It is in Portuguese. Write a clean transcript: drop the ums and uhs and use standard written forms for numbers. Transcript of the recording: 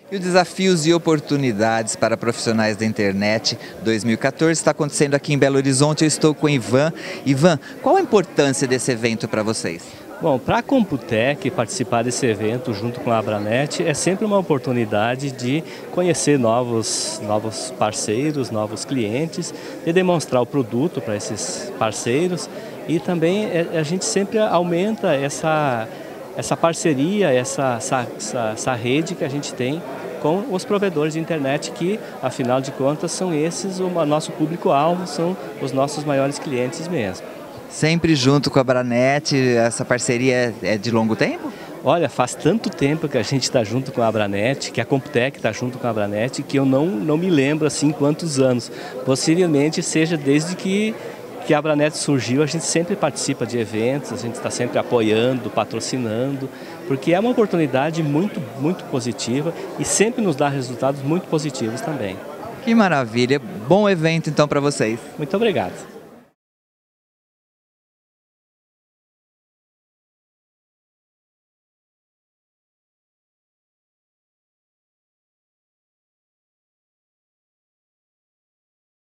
E o Desafios e Oportunidades para Profissionais da Internet 2014 está acontecendo aqui em Belo Horizonte. Eu estou com o Ivan. Ivan, qual a importância desse evento para vocês? Bom, para a Computec participar desse evento junto com a Abranet é sempre uma oportunidade de conhecer novos parceiros, novos clientes, de demonstrar o produto para esses parceiros e também a gente sempre aumenta essa parceria, essa rede que a gente tem com os provedores de internet que, afinal de contas, são esses o nosso público-alvo, são os nossos maiores clientes mesmo. Sempre junto com a Abranet, essa parceria é de longo tempo? Olha, faz tanto tempo que a gente está junto com a Abranet, que a Computec está junto com a Abranet, que eu não me lembro assim quantos anos. Possivelmente seja desde que a Abranet surgiu, a gente sempre participa de eventos, a gente está sempre apoiando, patrocinando, porque é uma oportunidade muito positiva e sempre nos dá resultados muito positivos também. Que maravilha! Bom evento então para vocês. Muito obrigado.